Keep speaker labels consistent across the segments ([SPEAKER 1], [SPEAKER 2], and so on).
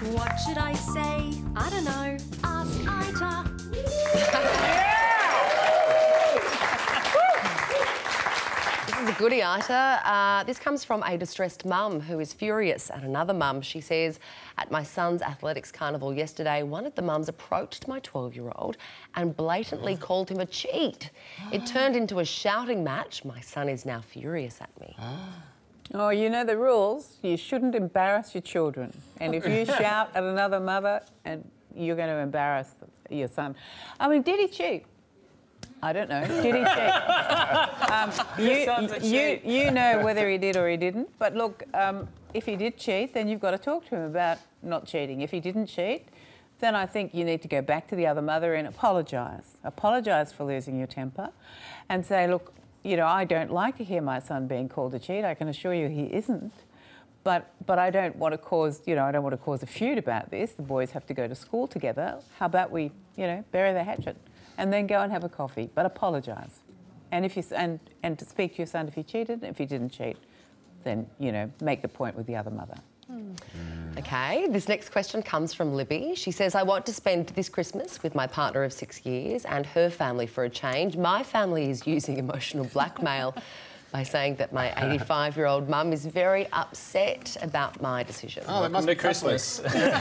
[SPEAKER 1] What should I say? I don't know. Ask Ita.
[SPEAKER 2] This is a goodie, Ita. This comes from a distressed mum who is furious at another mum. She says, at my son's athletics carnival yesterday, one of the mums approached my 12-year-old and blatantly called him a cheat. It turned into a shouting match. My son is now furious at me.
[SPEAKER 3] Oh, you know the rules. You shouldn't embarrass your children. And if you shout at another mother, and you're going to embarrass your son. I mean, did he cheat? I don't know. Did he cheat? You know whether he did or he didn't. But look, if he did cheat, then you've got to talk to him about not cheating. If he didn't cheat, then I think you need to go back to the other mother and apologise. Apologise for losing your temper and say, look, you know, I don't like to hear my son being called a cheat. I can assure you he isn't. But I don't want to cause, you know, I don't want to cause a feud about this. The boys have to go to school together. How about we, you know, bury the hatchet and then go and have a coffee, but apologise. And if you and to speak to your son if he cheated, if he didn't cheat, then, you know, make the point with the other mother.
[SPEAKER 2] OK, this next question comes from Libby. She says, I want to spend this Christmas with my partner of 6 years and her family for a change. My family is using emotional blackmail by saying that my 85-year-old mum is very upset about my decision.
[SPEAKER 4] Oh, that must be Christmas.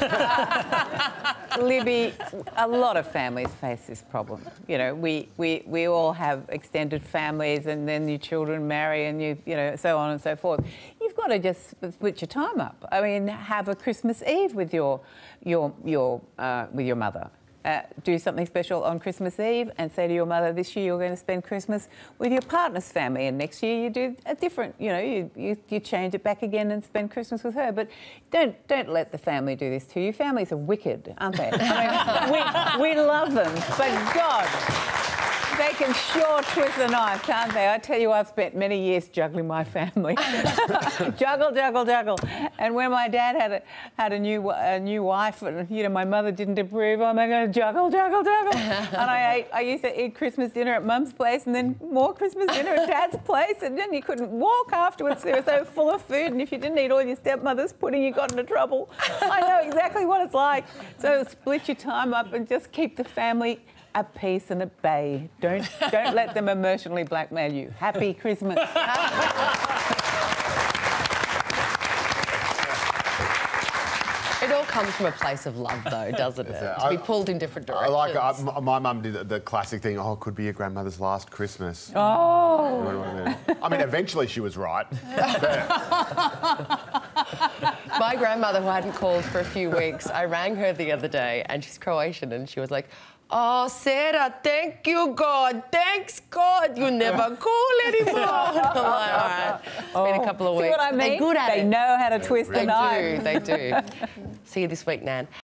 [SPEAKER 3] Libby, a lot of families face this problem. You know, we all have extended families and then your children marry and you know, so on and so forth. You've got to just split your time up. I mean, have a Christmas Eve with your mother. Do something special on Christmas Eve and say to your mother, this year you're going to spend Christmas with your partner's family and next year you do a different, you know, you change it back again and spend Christmas with her. But don't let the family do this to you. Families are wicked, aren't they? I mean, we love them, but God, they can sure twist the knife, can't they? I tell you, I've spent many years juggling my family. Juggle, juggle, juggle. And when my dad had a new wife, and you know, my mother didn't approve, I'm going to juggle, juggle, juggle. And I used to eat Christmas dinner at Mum's place and then more Christmas dinner at Dad's place, and then you couldn't walk afterwards. They were so full of food, and if you didn't eat all your stepmother's pudding, you got into trouble. I know exactly what it's like. So split your time up and just keep the family at peace and at bay. Don't let them emotionally blackmail you. Happy Christmas.
[SPEAKER 2] It all comes from a place of love, though, doesn't it? To be pulled in different directions.
[SPEAKER 4] I like my mum did the classic thing, oh, it could be your grandmother's last Christmas.
[SPEAKER 3] Oh.
[SPEAKER 4] I mean, eventually she was right.
[SPEAKER 2] My grandmother, who hadn't called for a few weeks, I rang her the other day and she's Croatian and she was like, oh, Sarah, thank you, God. Thanks, God. You never call anymore. I'm like, all right. It's been a couple of weeks.
[SPEAKER 3] See what I mean?
[SPEAKER 2] They're good at it.
[SPEAKER 3] They know how to twist the knife.
[SPEAKER 2] They do. See you this week, Nan.